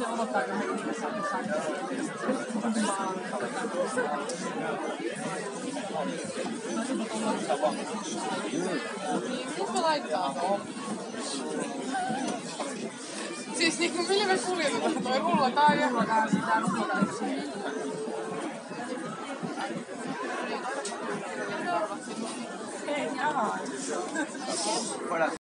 Kuka laittaa tuon? Siis niinku millä me kuljetetaan toi rullataan ja... Rullataan sitä rullataan yksin. Hei, jaha.